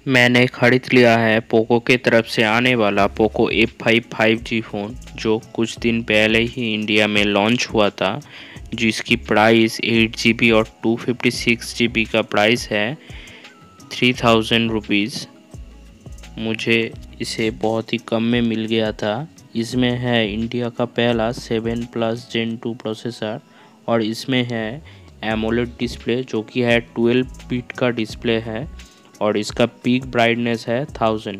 मैंने खरीद लिया है पोको के तरफ से आने वाला पोको F5 5G फ़ोन, जो कुछ दिन पहले ही इंडिया में लॉन्च हुआ था, जिसकी प्राइस 8 GB और 256 GB का प्राइस है 3000 रुपीज़। मुझे इसे बहुत ही कम में मिल गया था। इसमें है इंडिया का पहला 7+ Gen 2 प्रोसेसर और इसमें है एमोलेड डिस्प्ले, जो कि है 12 बिट का डिस्प्ले है और इसका पीक ब्राइटनेस है 1000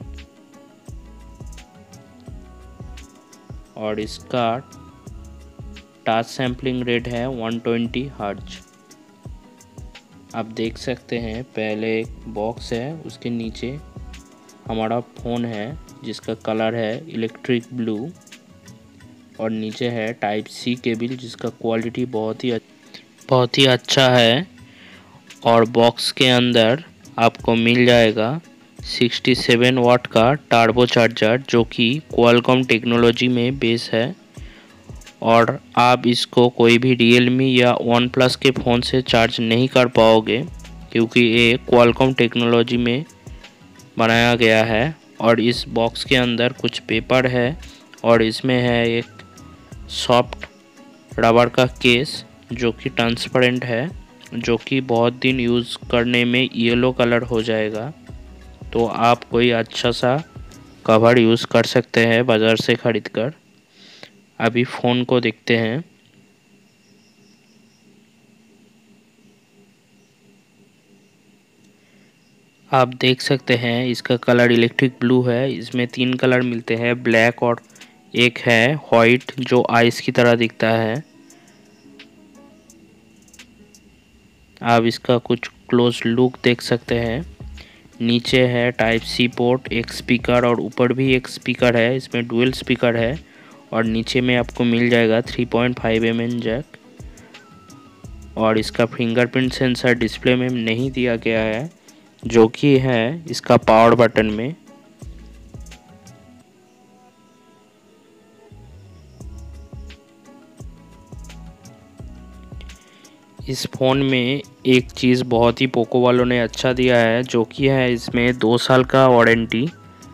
और इसका टच सैम्पलिंग रेट है 120 हर्ट्ज। आप देख सकते हैं, पहले एक बॉक्स है, उसके नीचे हमारा फ़ोन है जिसका कलर है इलेक्ट्रिक ब्लू और नीचे है टाइप सी केबल जिसका क्वालिटी बहुत ही अच्छा है। और बॉक्स के अंदर आपको मिल जाएगा 67 वाट का टर्बो चार्जर, जो कि क्वालकॉम टेक्नोलॉजी में बेस है और आप इसको कोई भी रियलमी या वन प्लस के फ़ोन से चार्ज नहीं कर पाओगे, क्योंकि ये क्वालकॉम टेक्नोलॉजी में बनाया गया है। और इस बॉक्स के अंदर कुछ पेपर है और इसमें है एक सॉफ्ट रबर का केस जो कि ट्रांसपेरेंट है, जो कि बहुत दिन यूज़ करने में येलो कलर हो जाएगा। तो आप कोई अच्छा सा कवर यूज़ कर सकते हैं बाज़ार से ख़रीद कर। अभी फ़ोन को देखते हैं। आप देख सकते हैं इसका कलर इलेक्ट्रिक ब्लू है। इसमें 3 कलर मिलते हैं, ब्लैक और एक है वाइट जो आइस की तरह दिखता है। आप इसका कुछ क्लोज लुक देख सकते हैं। नीचे है टाइप सी पोर्ट, एक स्पीकर और ऊपर भी एक स्पीकर है। इसमें डुअल स्पीकर है और नीचे में आपको मिल जाएगा 3.5 mm जैक। और इसका फिंगरप्रिंट सेंसर डिस्प्ले में नहीं दिया गया है, जो कि है इसका पावर बटन में। इस फ़ोन में एक चीज़ बहुत ही पोको वालों ने अच्छा दिया है, जो कि है इसमें 2 साल का वारंटी।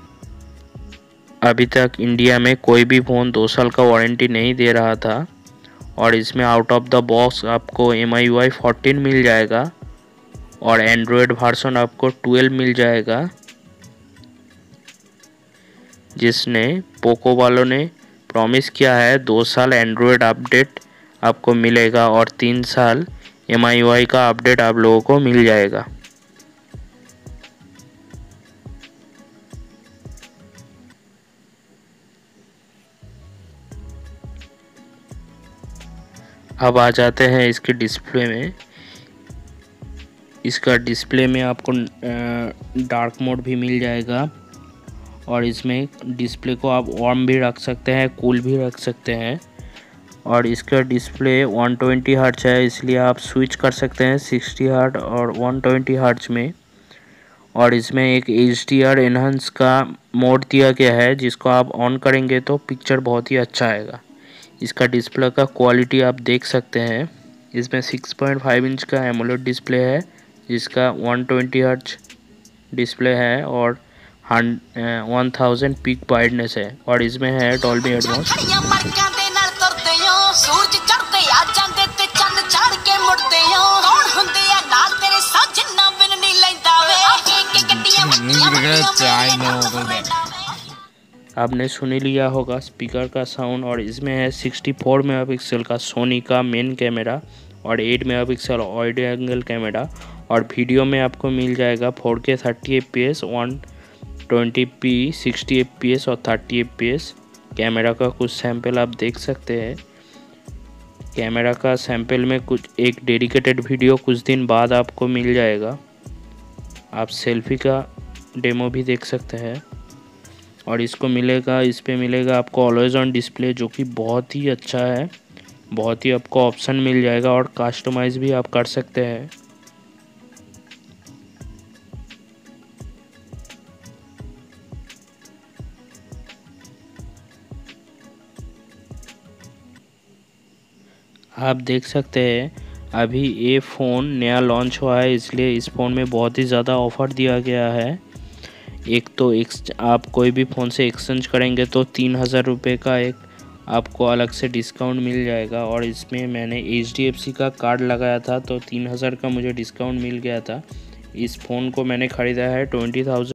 अभी तक इंडिया में कोई भी फ़ोन 2 साल का वारंटी नहीं दे रहा था। और इसमें आउट ऑफ द बॉक्स आपको MIUI 14 मिल जाएगा और एंड्रॉयड वर्जन आपको 12 मिल जाएगा, जिसने पोको वालों ने प्रॉमिस किया है 2 साल एंड्रॉयड अपडेट आपको मिलेगा और 3 साल MIUI का अपडेट आप लोगों को मिल जाएगा। अब आ जाते हैं इसके डिस्प्ले में। इसका डिस्प्ले में आपको डार्क मोड भी मिल जाएगा और इसमें डिस्प्ले को आप वार्म भी रख सकते हैं, कूल भी रख सकते हैं। और इसका डिस्प्ले 120 हर्ट्ज है, इसलिए आप स्विच कर सकते हैं 60 हर्ट्ज और 120 हर्ट्ज में। और इसमें एक HDR एनहांस का मोड दिया गया है, जिसको आप ऑन करेंगे तो पिक्चर बहुत ही अच्छा आएगा। इसका डिस्प्ले का क्वालिटी आप देख सकते हैं। इसमें 6.5 इंच का एमोलेड डिस्प्ले है, जिसका 120 हर्ट्ज डिस्प्ले है और 1000 पीक ब्राइटनेस है। और इसमें है डॉल्बी एटमॉस। आपने सुन ही लिया होगा स्पीकर का साउंड। और इसमें है 64 मेगापिक्सल का सोनी का मेन कैमरा और 8 मेगापिक्सल वाइड एंगल कैमरा। और वीडियो में आपको मिल जाएगा 4K 30 fps, 120p 60 fps और 30 fps। कैमरा का कुछ सैंपल आप देख सकते हैं। कैमरा का सैंपल में कुछ एक डेडिकेटेड वीडियो कुछ दिन बाद आपको मिल जाएगा। आप सेल्फी का डेमो भी देख सकते हैं। और इस पे मिलेगा आपको ऑलवेज ऑन डिस्प्ले, जो कि बहुत ही अच्छा है। बहुत ही आपको ऑप्शन मिल जाएगा और कस्टमाइज भी आप कर सकते हैं। आप देख सकते हैं अभी ये फ़ोन नया लॉन्च हुआ है, इसलिए इस फ़ोन में बहुत ही ज़्यादा ऑफ़र दिया गया है। एक तो आप कोई भी फ़ोन से एक्सचेंज करेंगे तो 3000 रुपये का एक आपको अलग से डिस्काउंट मिल जाएगा। और इसमें मैंने HDFC का कार्ड लगाया था तो 3000 का मुझे डिस्काउंट मिल गया था। इस फ़ोन को मैंने ख़रीदा है 20,000